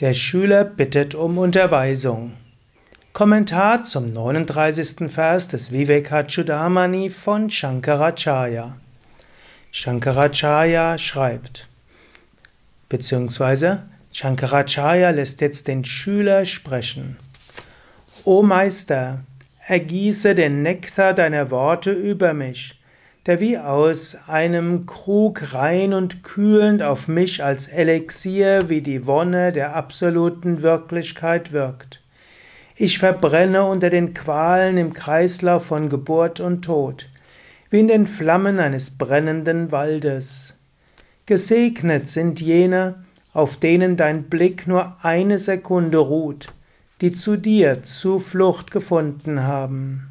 Der Schüler bittet um Unterweisung. Kommentar zum 39. Vers des Vivekachudamani von Shankaracharya. Shankaracharya schreibt, beziehungsweise Shankaracharya lässt jetzt den Schüler sprechen. O Meister, ergieße den Nektar deiner Worte über mich, der wie aus einem Krug rein und kühlend auf mich als Elixier wie die Wonne der absoluten Wirklichkeit wirkt. Ich verbrenne unter den Qualen im Kreislauf von Geburt und Tod, wie in den Flammen eines brennenden Waldes. Gesegnet sind jene, auf denen dein Blick nur eine Sekunde ruht, die zu dir Zuflucht gefunden haben.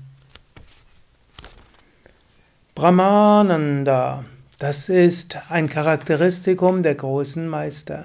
Brahmananda, das ist ein Charakteristikum der großen Meister.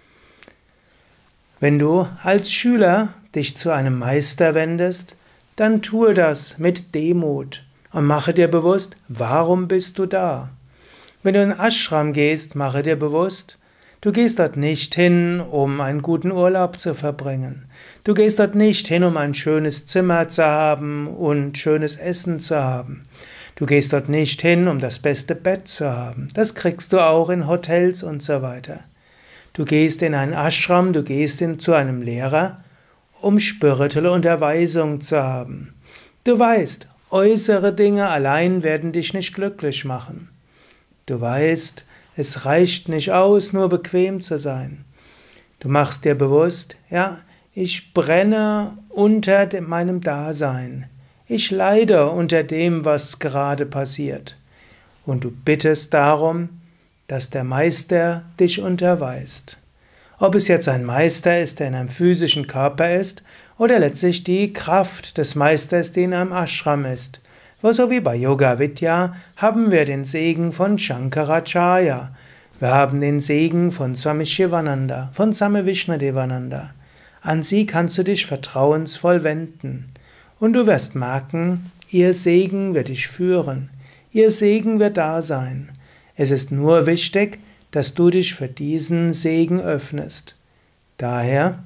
Wenn du als Schüler dich zu einem Meister wendest, dann tue das mit Demut und mache dir bewusst, warum bist du da. Wenn du in den Ashram gehst, mache dir bewusst, du gehst dort nicht hin, um einen guten Urlaub zu verbringen. Du gehst dort nicht hin, um ein schönes Zimmer zu haben und schönes Essen zu haben. Du gehst dort nicht hin, um das beste Bett zu haben. Das kriegst du auch in Hotels und so weiter. Du gehst in einen Ashram, du gehst zu einem Lehrer, um spirituelle Unterweisung zu haben. Du weißt, äußere Dinge allein werden dich nicht glücklich machen. Du weißt, es reicht nicht aus, nur bequem zu sein. Du machst dir bewusst, ja, ich brenne unter meinem Dasein. Ich leide unter dem, was gerade passiert. Und du bittest darum, dass der Meister dich unterweist. Ob es jetzt ein Meister ist, der in einem physischen Körper ist, oder letztlich die Kraft des Meisters, die in einem Ashram ist. So wie bei Yoga Vidya haben wir den Segen von Shankaracharya. Wir haben den Segen von Swami Shivananda, von Swami Vishnadevananda. An sie kannst du dich vertrauensvoll wenden. Und du wirst merken, ihr Segen wird dich führen. Ihr Segen wird da sein. Es ist nur wichtig, dass du dich für diesen Segen öffnest. Daher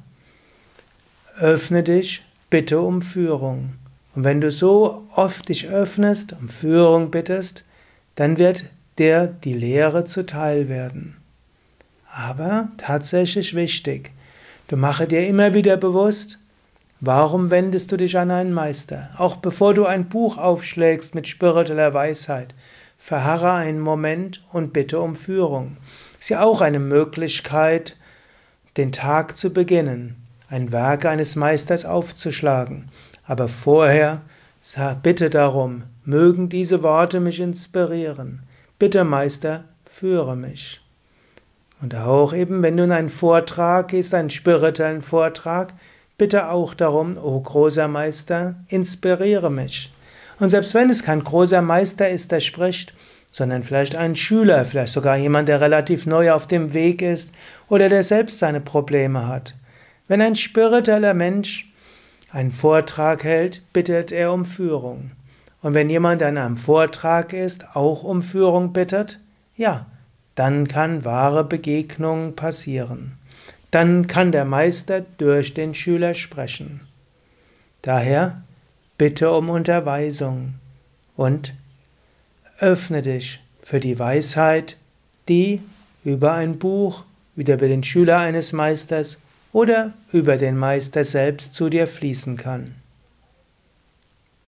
öffne dich, bitte um Führung. Und wenn du so oft dich öffnest, um Führung bittest, dann wird dir die Lehre zuteil werden. Aber tatsächlich wichtig, du mache dir immer wieder bewusst, warum wendest du dich an einen Meister? Auch bevor du ein Buch aufschlägst mit spiritueller Weisheit, verharre einen Moment und bitte um Führung. Ist ja auch eine Möglichkeit, den Tag zu beginnen, ein Werk eines Meisters aufzuschlagen. Aber vorher bitte darum, mögen diese Worte mich inspirieren. Bitte, Meister, führe mich. Und auch eben, wenn du in einen Vortrag gehst, einen spirituellen Vortrag, bitte auch darum, o großer Meister, inspiriere mich. Und selbst wenn es kein großer Meister ist, der spricht, sondern vielleicht ein Schüler, vielleicht sogar jemand, der relativ neu auf dem Weg ist oder der selbst seine Probleme hat. Wenn ein spiritueller Mensch einen Vortrag hält, bittet er um Führung. Und wenn jemand an einem Vortrag ist, auch um Führung bittet, ja, dann kann wahre Begegnung passieren. Dann kann der Meister durch den Schüler sprechen. Daher bitte um Unterweisung und öffne dich für die Weisheit, die über ein Buch, über den Schüler eines Meisters oder über den Meister selbst zu dir fließen kann.